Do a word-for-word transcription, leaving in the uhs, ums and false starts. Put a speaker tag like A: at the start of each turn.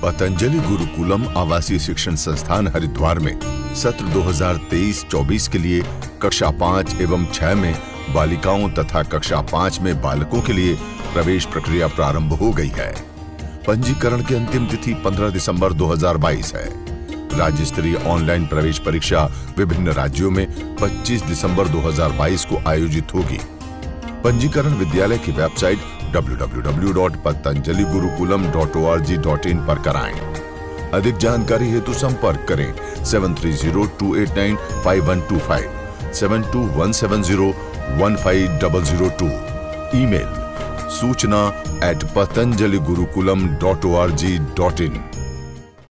A: पतंजलि गुरुकुलम आवासीय शिक्षण संस्थान हरिद्वार में सत्र दो हज़ार तेईस चौबीस के लिए कक्षा पाँच एवं छह में बालिकाओं तथा कक्षा पाँच में बालकों के लिए प्रवेश प्रक्रिया प्रारंभ हो गई है। पंजीकरण की अंतिम तिथि पंद्रह दिसंबर दो हज़ार बाईस है। राज्य स्तरीय ऑनलाइन प्रवेश परीक्षा विभिन्न राज्यों में पच्चीस दिसंबर दो हज़ार बाईस को आयोजित होगी। पंजीकरण विद्यालय की website W W W dot Patanjali Gurukulam dot O R G dot in पर कराएं। अधिक जानकारी हेतु संपर्क करें seven three zero two eight nine five one two five seven two one seven zero one five double zero two. Email सूचना at Patanjali Gurukulam dot O R G dot in.